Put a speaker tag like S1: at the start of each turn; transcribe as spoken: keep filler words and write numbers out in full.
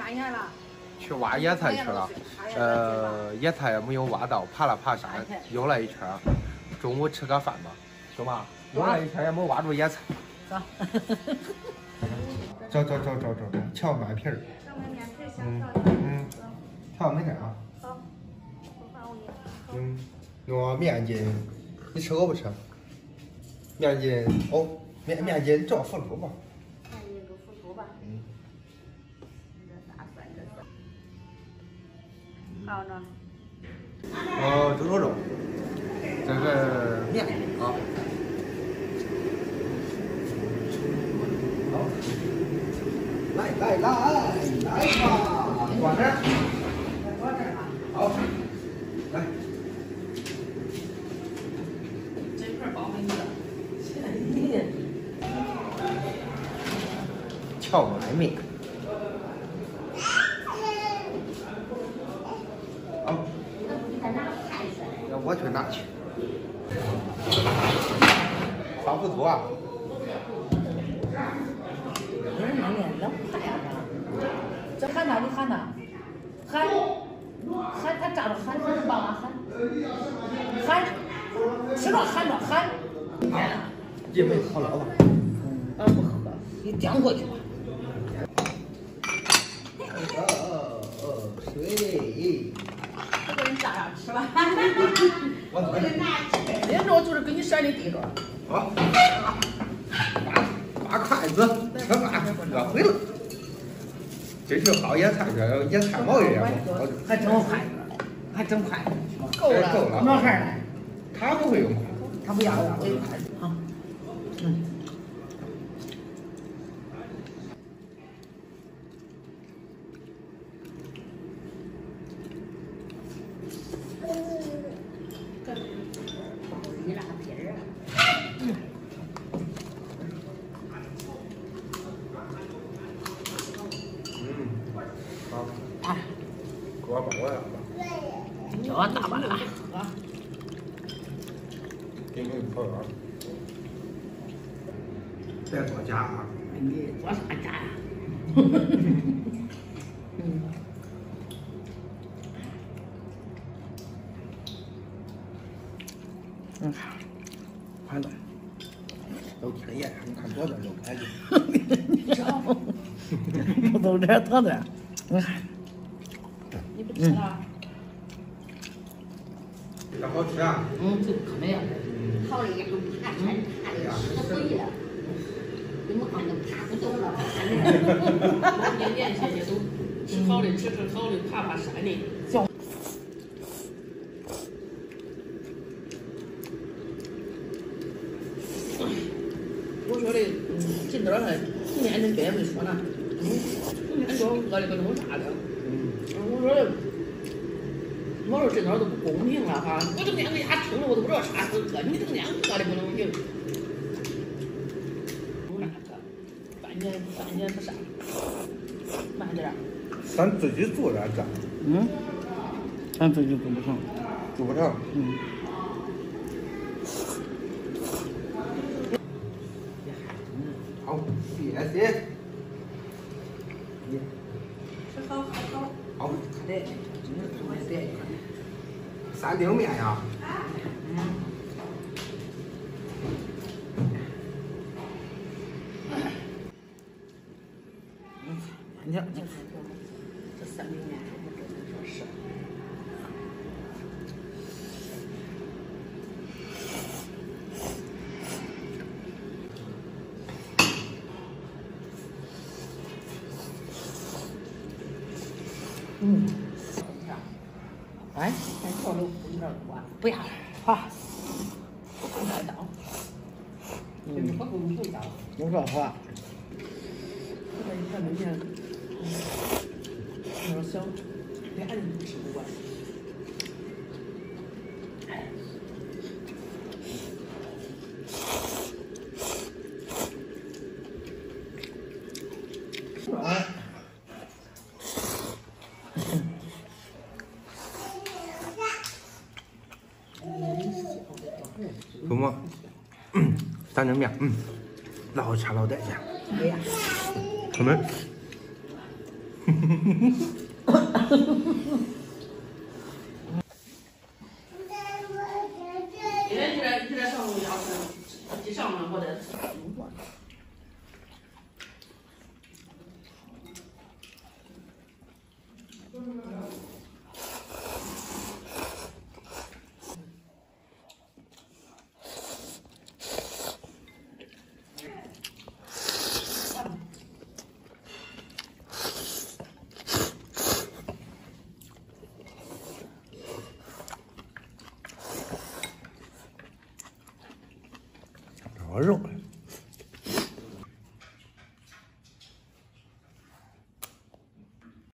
S1: 干眼了。
S2: 去挖野菜去了，呃，野菜没有挖到，爬了爬山，又来一圈。中午吃个饭吧，走吧。又来一圈也没挖住野菜。走。走走走走走走，荞麦皮儿。嗯嗯，荞麦片啊。好。嗯，用面筋，你吃我不吃？面筋哦，面面筋照腐乳吧。
S1: 面筋做腐乳吧。嗯。这大蒜这是。好呢。
S2: 哦，猪肉肉，这个面啊。好，来来来来吧，往这儿，往这儿啊。好，来。
S3: 这块包给你了。
S2: 荞麦面。好。那我去拿去。刷不足啊。
S1: 人那面老快啊！这喊他，你喊他，喊喊他站着喊，喊着帮他喊，喊吃着喊着喊。
S2: 一杯喝了吧？
S1: 啊不喝，你颠过去吧。
S2: 哦哦，水。
S1: 我给你炸上吃吧。
S2: 我给你拿
S1: 去。人家就是给你甩的地着。
S2: 好。把筷子，吃饭，饿回了。这是好野菜，这野菜毛也好，
S1: 还真快，还真快，够了，够了。男孩来，
S2: 他不会用筷子，
S1: 他不要了，我用筷子啊。嗯。一拉皮儿啊。嗯。
S2: 好，啊，给我帮我了吧？
S1: 叫我大把了啊！
S2: 给你泡点，别多加啊！
S1: 你做啥加呀？嗯。嗯，快了。
S2: 都天眼，你看多点肉排就。
S1: 不都这多点？你看。你不吃了？
S2: 这好吃啊！
S1: 嗯，这可没有。好的也都爬山爬的可不易了，你们看都爬不动了。
S3: 年年前也都吃好的，吃吃好的，爬爬山的。我说的，嗯，今朝还今年的别没说呢，嗯，今年说饿的个弄啥的，嗯，我说。我说这哪都不公平了哈！我整天搁家撑着，我都不知道啥时候饿，你整天饿的不能行。那个，半年半年不上，慢点儿。
S2: 咱自己做点这。
S1: 嗯。咱自己做不成。
S2: 做不成。
S1: 嗯。
S2: 好，谢谢。
S1: 吃好喝好。
S2: 好。
S1: 对，真是做的对。
S2: 三丁面呀。
S1: 嗯。你看，你看，这三丁面我真的说是。嗯。哎，再调了五点多，不要，好，不太到。嗯，我不不要。我说好。我这一看那面，有点小，俩人吃不惯。哎。
S2: 什么？嗯，三丁面，嗯，老吃老带劲。
S1: 对呀。
S2: 我们
S3: 今天就在就在上午要是地上面我在吃。
S2: 有肉。